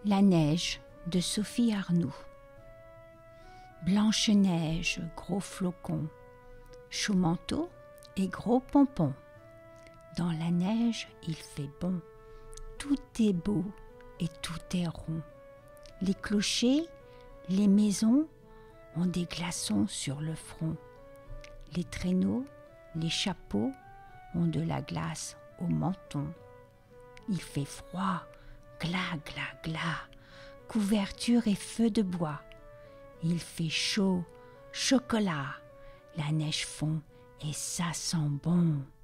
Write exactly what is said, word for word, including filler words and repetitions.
La neige de Sophie Arnould. Blanche neige, gros flocons, chaud manteau et gros pompons. Dans la neige, il fait bon. Tout est beau et tout est rond. Les clochers, les maisons ont des glaçons sur le front. Les traîneaux, les chapeaux ont de la glace au menton. Il fait froid, glas, glas, glas, couverture et feu de bois. Il fait chaud, chocolat, la neige fond et ça sent bon.